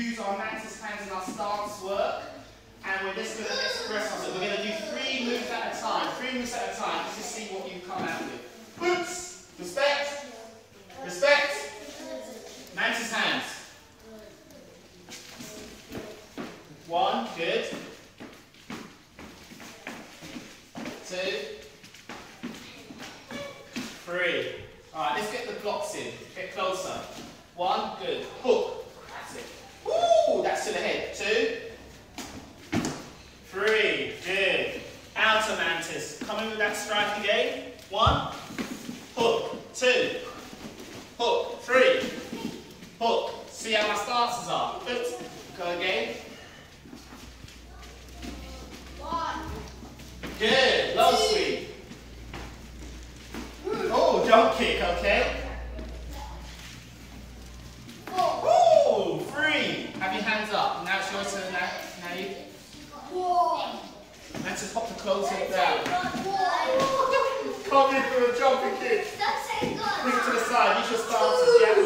use our Mantis hands in our stance work. And we're just going to express ourselves. We're going to do 3 moves at a time. 3 moves at a time, just to see what you come out with. Boots. Respect. Respect. Mantis hands. 1, good. 2, 3. Alright, let's get the blocks in. Get closer. 1, good. Hook. That's it. Woo! That's to the head. 2, 3. Good. Outer Mantis. Coming with that strike again. 1. Hook. 2. Hook. 3. Hook. See how my stances are. Good. Go again. 1. Good. Low sweep. Oh, jump kick, okay. 4. Ooh, 3. Have your hands up. Now it's your turn. Now you. 1. Mantis, pop the clothes in down. 1. Come in for a jumping kick. That's it, Bring it to the side. Use your stances. Yeah.